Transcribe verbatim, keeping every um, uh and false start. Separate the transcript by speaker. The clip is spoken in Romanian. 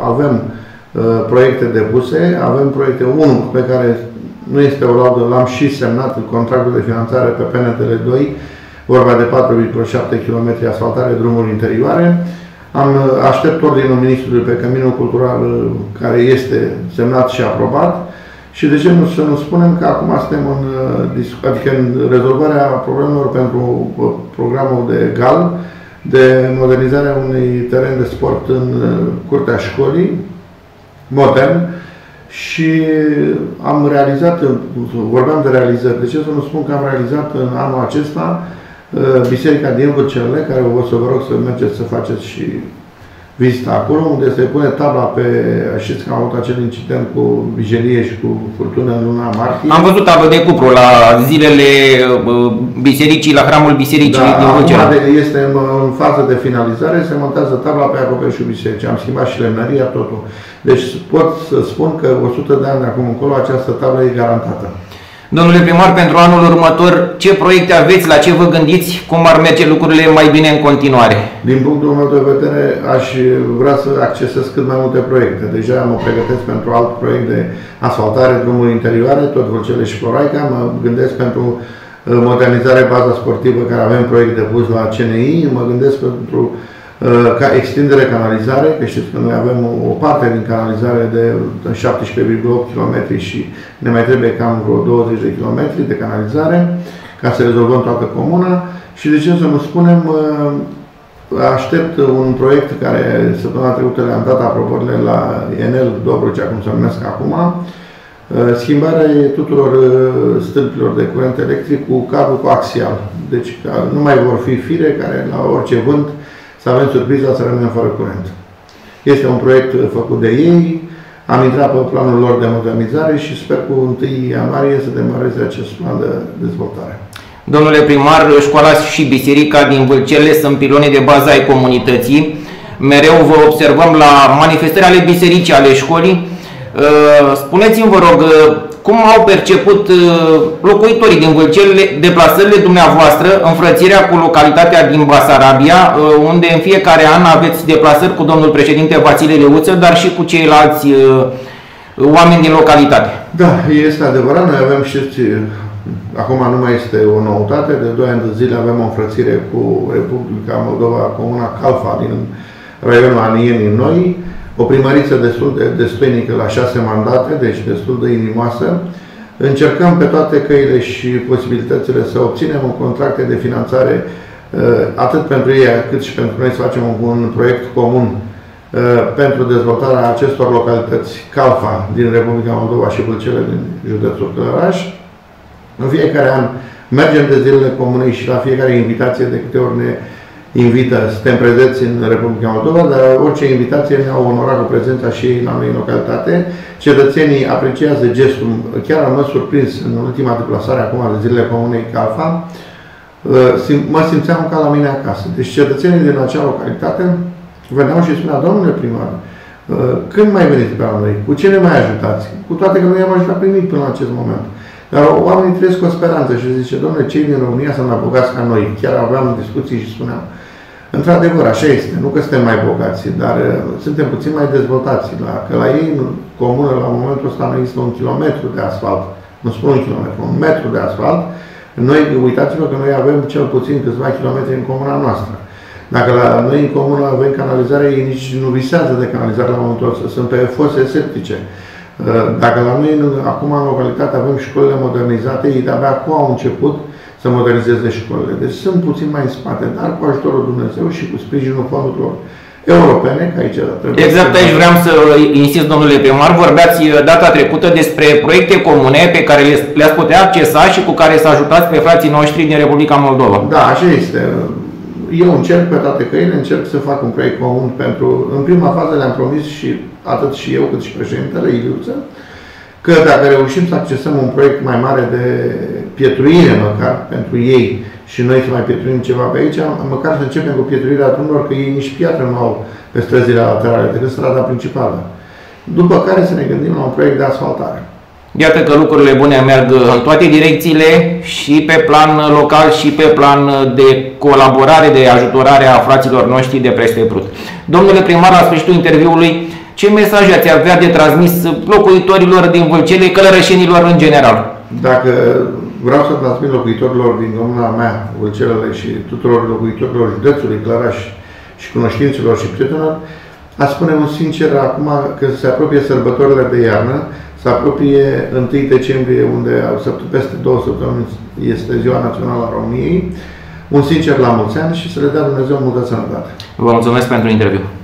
Speaker 1: avem uh, proiecte depuse, avem proiecte, unul pe care nu este o laudă, l-am și semnat contractul de finanțare pe P N T L doi, vorba de patru virgulă șapte kilometri asfaltare, drumuri interioare. Am aștept ordinul Ministrului pe Căminul Cultural, care este semnat și aprobat. Și de ce nu să nu spunem că acum suntem în, adică în rezolvarea problemelor pentru programul de G A L, de modernizarea unui teren de sport în curtea școlii, modern, și am realizat, vorbeam de realizări, de ce să nu spun că am realizat în anul acesta Biserica din Vâlcele, care o să vă rog să mergeți să faceți și vizita acolo, unde se pune tabla pe... Știți că am avut acel incident cu vijelie și cu furtună în luna martie.
Speaker 2: Am văzut tablă de cupru la zilele bisericii, la hramul bisericii
Speaker 1: da,
Speaker 2: din Vâlcele.
Speaker 1: Este în, în fază de finalizare, se montează tabla pe acoperișul bisericii. Am schimbat și lemnăria, totul. Deci pot să spun că o sută de ani de acum încolo această tablă e garantată.
Speaker 2: Domnule primar, pentru anul următor, ce proiecte aveți, la ce vă gândiți, cum ar merge lucrurile mai bine în continuare?
Speaker 1: Din punctul meu de vedere, aș vrea să accesez cât mai multe proiecte. Deja mă pregătesc pentru alt proiect de asfaltare, drumuri interioare, tot Vâlcele și Floraica. Mă gândesc pentru modernizare baza sportivă, care avem proiect depus la C N I. Mă gândesc pentru ca extindere canalizare, că știți că noi avem o parte din canalizare de șaptesprezece virgulă opt kilometri și ne mai trebuie cam vreo douăzeci de kilometri de canalizare ca să rezolvăm toată comuna. Și de ce să nu spunem, aștept un proiect care săptămâna trecută le-am dat aprobările la Enel Dobrogea, cum se numesc acum, schimbarea tuturor stâlpilor de curent electric cu cablu coaxial. Deci nu mai vor fi fire care la orice vânt să avem surpriza să rămânem fără curent. Este un proiect făcut de ei, am intrat pe planul lor de modernizare și sper cu întâi ianuarie să demareze acest plan de dezvoltare.
Speaker 2: Domnule primar, școala și biserica din Vâlcele sunt piloane de bază ai comunității. Mereu vă observăm la manifestări ale bisericii, ale școlii. Spuneți-mi, vă rog, cum au perceput locuitorii din Vâlcele deplasările dumneavoastră, înfrățirea cu localitatea din Basarabia, unde în fiecare an aveți deplasări cu domnul președinte Vasile Leuță, dar și cu ceilalți oameni din localitate?
Speaker 1: Da, este adevărat. Noi avem, știți, acum nu mai este o noutate, de doi ani de zile avem o înfrățire cu Republica Moldova, Comuna Calfa, din raionul Anienii Noi. O primăriță destul de destoinică la șase mandate, deci destul de inimoasă. Încercăm pe toate căile și posibilitățile să obținem un contract de finanțare atât pentru ei, cât și pentru noi să facem un proiect comun pentru dezvoltarea acestor localități Calfa din Republica Moldova și Vâlcele din județul Călăraș. În fiecare an mergem de zilele comunei și la fiecare invitație de câte ori ne invită, suntem prezenți în Republica Moldova, dar orice invitație ne-au onorat cu prezența și ei la noi în localitate. Cetățenii apreciază gestul. Chiar am mă surprins în ultima deplasare acum de zilele comunei Calfa. Mă simțeam ca la mine acasă. Deci cetățenii din acea localitate veneau și spuneau: domnule primar, când mai veniți pe la noi? Cu ce ne mai ajutați? Cu toate că nu i-am ajutat pe nimic până în acest moment. Dar oamenii trăiesc cu o speranță și zice: domnule, cei din România sunt mai bogați ca noi. Chiar aveam discuții și spuneam: într-adevăr, așa este. Nu că suntem mai bogați, dar uh, suntem puțin mai dezvoltați. La, că la ei, în comună, la momentul ăsta nu există un kilometru de asfalt. Nu spun un kilometru, un metru de asfalt. Noi, uitați-vă că noi avem cel puțin câțiva kilometri în comuna noastră. Dacă la noi în comună avem canalizare, ei nici nu visează de canalizare la momentul ăsta. Sunt pe fose septice. Dacă la noi, acum, în localitate, avem școlile modernizate, ei de-abia acum au început să modernizeze școlile. Deci sunt puțin mai în spate, dar cu ajutorul Dumnezeu și cu sprijinul fondurilor europene, că aici trebuie...
Speaker 2: Exact, aici vreau să insist, domnule primar. Vorbeați data trecută despre proiecte comune pe care le-ați putea accesa și cu care să ajutați pe frații noștri din Republica Moldova.
Speaker 1: Da, așa este. Eu încerc pe toate căile, încerc să fac un proiect comun pentru... În prima fază le-am promis și atât și eu cât și președintele Iliuță, că dacă reușim să accesăm un proiect mai mare de pietruire măcar pentru ei și noi să mai pietruim ceva pe aici, măcar să începem cu pietruirea drumurilor, că ei nici piatră nu au pe străzile laterale, decât strada principală. După care să ne gândim la un proiect de asfaltare.
Speaker 2: Iată că lucrurile bune merg în toate direcțiile, și pe plan local și pe plan de colaborare, de ajutorare a fraților noștri de peste Prut. Domnule primar, la sfârșitul interviului Ce mesaj ați avea de transmis locuitorilor din Vâlcele, călărășenilor în general?
Speaker 1: Dacă vreau să transmit locuitorilor din comuna mea, Vâlcelele, și tuturor locuitorilor județului Clăraș și cunoștinților și prietenilor, a spune un sincer, acum că se apropie sărbătorile de iarnă, se apropie întâi decembrie, unde peste două săptămâni este Ziua Națională a României, un sincer la mulți ani și să le dea Dumnezeu multă sănătate.
Speaker 2: Vă mulțumesc pentru interviu.